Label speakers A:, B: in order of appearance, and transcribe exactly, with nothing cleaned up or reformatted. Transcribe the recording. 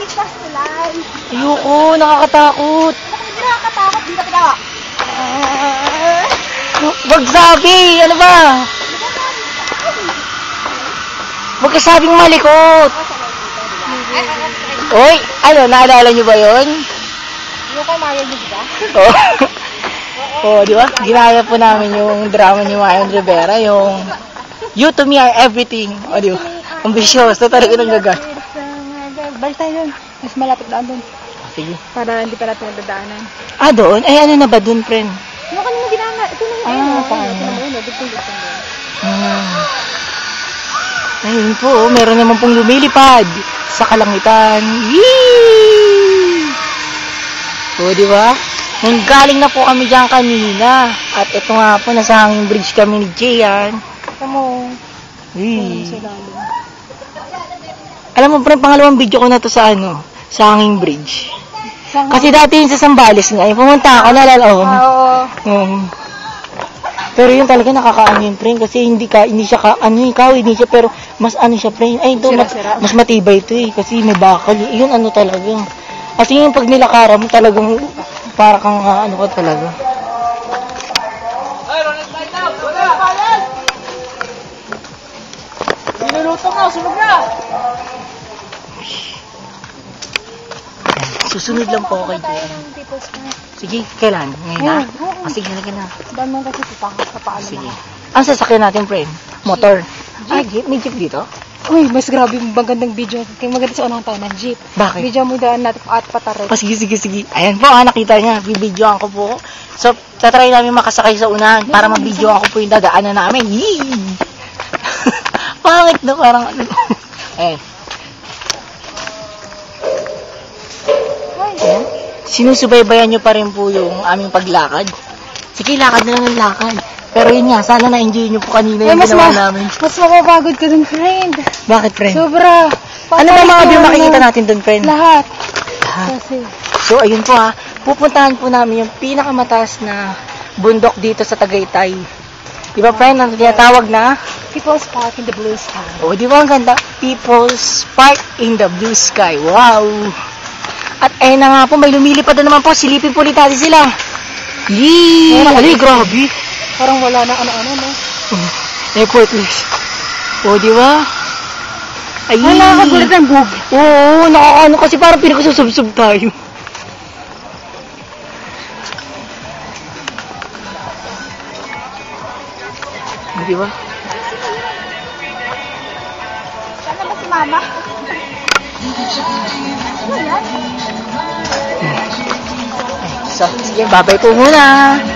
A: ligtas tulay.
B: Ayoko, nakakatakot.
A: Hindi nakakatakot, dito ka.
B: Wag sabi, ano ba? Huwag ka sabing malikot. Oy, ano, naalala niyo ba yun?
A: Yung kay Maya niyo ba?
B: Oo. Oo, di ba? Ginaya po namin yung drama ni Mayan Rivera, yung You to Me Are Everything. O, di ba? Ambisyoso talaga ng gaga.
A: Balik tayo dun. Mas malapit daan dun.
B: Sige.
A: Para hindi pa natin nadadaanan.
B: Ah, doon? Ay, ano na ba doon, friend?
A: Yung kanina ginana. Ito na yung
B: Ah,
A: ano.
B: paano?
A: Ito na yun. Dugtong-dugtong doon.
B: Hmm. Ayun po, oh, meron naman pong lumilipad sa kalangitan. Yee! O, di ba? Nanggaling na po kami dyan kanina. At ito nga po, nasa hanging bridge kami ni Jayan.
A: Ito mo.
B: Yee.
A: Sa lalim.
B: Alam mo, pre, pangalawang video ko na to sa ano, sa hanging bridge.
A: Saan
B: Kasi dati yun sa Sambales nga, yung pumunta ako, nalala ko.
A: Ah, oo.
B: Um, pero yun talaga nakakaano yun, friend, kasi hindi ka, hindi siya ka, ano yung kahoy, hindi siya, pero mas ano siya, friend, ay, ito, mas,
A: Sira-sira.
B: mas matibay ito eh, kasi may bakal, eh. Yun ano talaga. At yung pag nilakara mo talagang, para kang uh, ano ka talaga.
C: Ay, Ronald Light out! Wala! Niluluto ka! Sunog na!
B: Susunod lang po ako kay
A: Tayo
B: Jay.
A: ng People's Park.
B: Sige, kailan? Ngayon na?
A: Oo, oo.
B: Ah, sige, halika na.
A: Dahil mo kasi tupakas sa paalam.
B: Sige. Ang sasakyan natin, friend? Motor. Ah, jeep? May jeep dito?
A: Uy, mas grabe yung magandang video. Kaya maganda sa unang taon ng jeep.
B: Bakit?
A: Video mo daan natin at patarit.
B: Oh, sige, sige, sige. Ayan po, ah, nakita niya. Bibidyoan ko po. So, tatry namin makasakay sa unahan para mabidyoan ko po yung dadaanan namin. Yee! Pangit na parang ano. Eh. Ayan. Sinusubaybayan nyo pa rin po yung aming paglakad. Sige, lakad na lang yung lakad. Pero yun nga, sana na-enjoy nyo po kanina yung
A: mas,
B: ginawa
A: ma-
B: namin.
A: mas mapapagod ka dun, friend.
B: Bakit, friend?
A: Sobra.
B: Ano ba mga view makikita natin dun, friend?
A: Lahat.
B: Lahat.
A: Kasi,
B: So, ayun po ha. Pupuntahan po namin yung pinakamataas na bundok dito sa Tagaytay. Di ba, friend? Ang tinatawag na?
A: People's Park in the Blue Sky.
B: O, di ba ang ganda? People's Park in the Blue Sky. Wow! At ayun na nga po, may lumilipad na naman po. Silipin po ulit natin sila. Yee! Ay, grabe.
A: Parang wala na ano-ano, no?
B: Oh, effortless. O, di ba? Ay,
A: Ay, nakakagulat ng bug.
B: Oo, nakakaano kasi parang pinakasusubsub tayo. Di ba?
A: Sana ba si Mama? Ano yan?
B: So, sige, babay po muna.